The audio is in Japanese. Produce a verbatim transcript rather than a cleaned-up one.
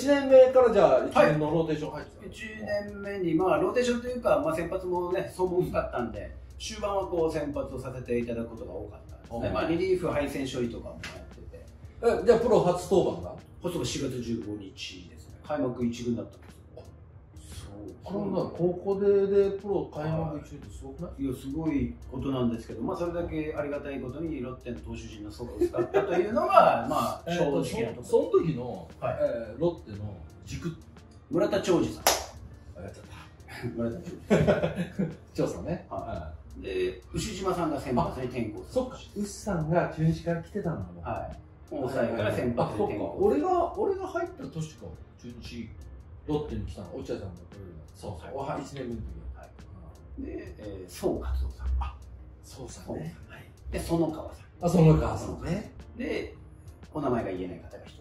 ちねんめからじゃあいちねんのローテーション入ってた、 いちねんめに、まあ、ローテーションというか、まあ、先発もね、相当薄かったんで、終盤はこう先発をさせていただくことが多かったですね。まあ、リリーフ、敗戦処理とかもやってて。 えじゃあプロ初登板が発足しがつじゅうごにちですね。開幕いち軍だったんですよ。 そんな高校ででプロ開幕一軍ってすごくない？ いや、すごいことなんですけど、まあ、それだけありがたいことにロッテの投手陣の層が薄かったというのが、まあ、正直なところ。 その時の、はいえー、ロッテの軸村田兆治さん。 あやっちゃった村田兆治長さんね。 はい。で、牛島さんが先発に転向する。 そっか、牛さんが中日から来てたのはい。抑えから先発に転向。 俺が、俺が入った年か、中日、ロッテに来たの、落合さんが来るの。そうそう。はい、いちねんめの時は。はい。 で、えー、宋勝夫さん。あ、 宋さんね。 はい。で、園川さん。 あ、園川さんね。 で、お名前が言えない方が一